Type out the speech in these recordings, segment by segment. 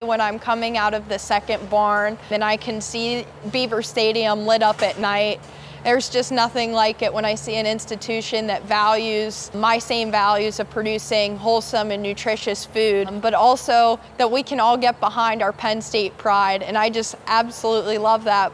When I'm coming out of the second barn, then I can see Beaver Stadium lit up at night. There's just nothing like it when I see an institution that values my same values of producing wholesome and nutritious food, but also that we can all get behind our Penn State pride, and I just absolutely love that.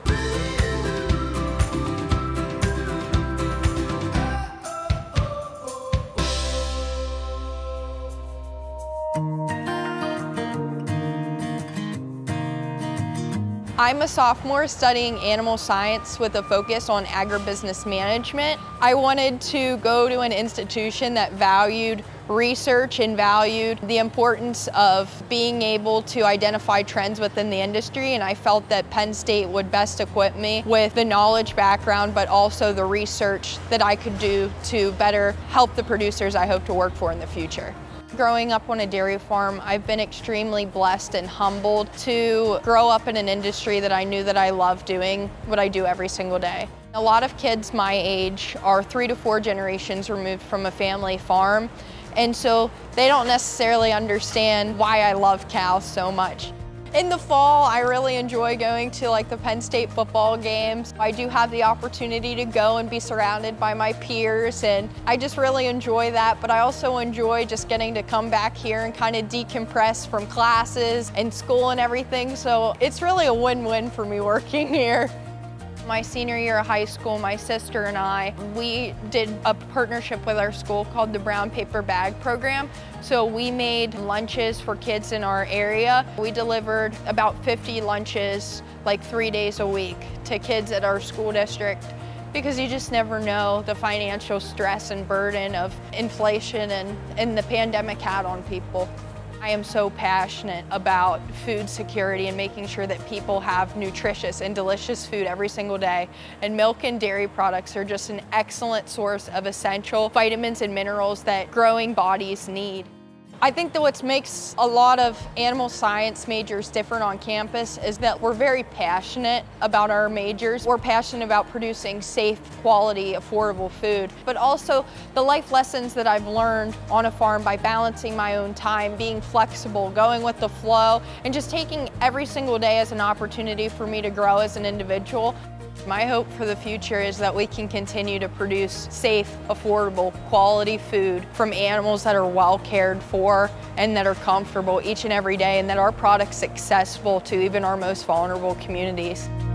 I'm a sophomore studying animal science with a focus on agribusiness management. I wanted to go to an institution that valued research and valued the importance of being able to identify trends within the industry, and I felt that Penn State would best equip me with the knowledge background but also the research that I could do to better help the producers I hope to work for in the future. Growing up on a dairy farm, I've been extremely blessed and humbled to grow up in an industry that I knew that I love doing what I do every single day. A lot of kids my age are 3 to 4 generations removed from a family farm, and so they don't necessarily understand why I love cows so much. In the fall, I really enjoy going to the Penn State football games. I do have the opportunity to go and be surrounded by my peers, and I just really enjoy that, but I also enjoy just getting to come back here and kind of decompress from classes and school and everything, so it's really a win-win for me working here. My senior year of high school, my sister and I, we did a partnership with our school called the Brown Paper Bag Program. So we made lunches for kids in our area. We delivered about 50 lunches 3 days a week to kids at our school district, because you just never know the financial stress and burden of inflation and the pandemic had on people. I am so passionate about food security and making sure that people have nutritious and delicious food every single day. And milk and dairy products are just an excellent source of essential vitamins and minerals that growing bodies need. I think that what makes a lot of animal science majors different on campus is that we're very passionate about our majors. We're passionate about producing safe, quality, affordable food, but also the life lessons that I've learned on a farm by balancing my own time, being flexible, going with the flow, and just taking every single day as an opportunity for me to grow as an individual. My hope for the future is that we can continue to produce safe, affordable, quality food from animals that are well cared for and that are comfortable each and every day, and that our product's accessible to even our most vulnerable communities.